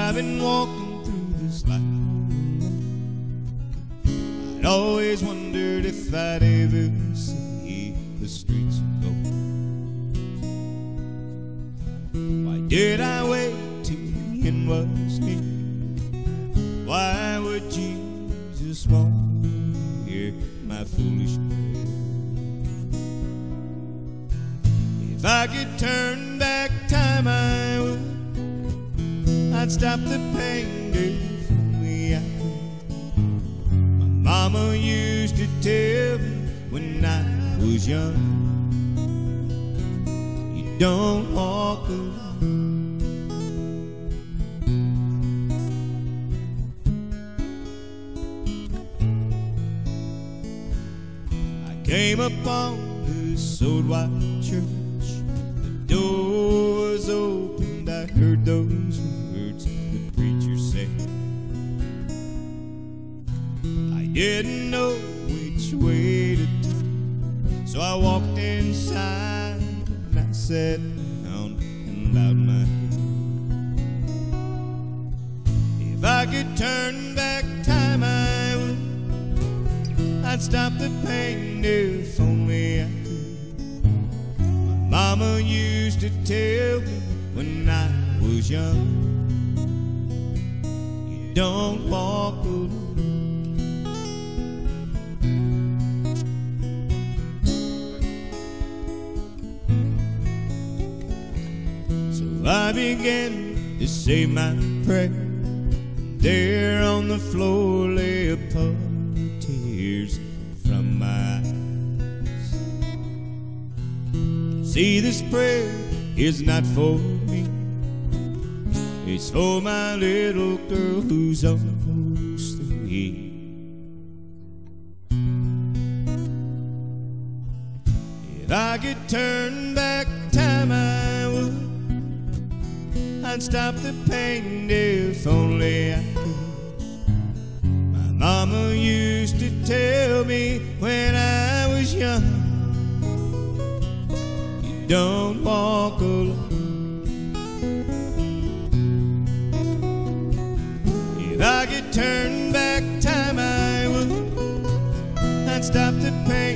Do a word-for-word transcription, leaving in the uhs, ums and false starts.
I've been walking through this life, I'd always wondered if I'd ever see the streets of gold. Why did I wait till the end was near? Why would Jesus want to hear my foolish prayer? If I could turn back time, I would. I'd stop the pain if only I could. My mama used to tell me when I was young, you don't walk alone. I came upon this old white church. The door was opened, I heard those words the preacher said. I didn't know which way to turn, so I walked inside and I sat down and bowed my head. If I could turn back time, I would. I'd stop the pain if only I could. My mama used to tell me when I was young, you don't walk alone. So I began to say my prayer. There on the floor lay a puddle of tears from my eyes. See, this prayer is not for me, it's for my little girl who's almost three. If I could turn back time, I would. I'd stop the pain if only I could. My mama used to tell me when I was young, you don't walk alone. If I could turn back time, I would. I'd stop the pain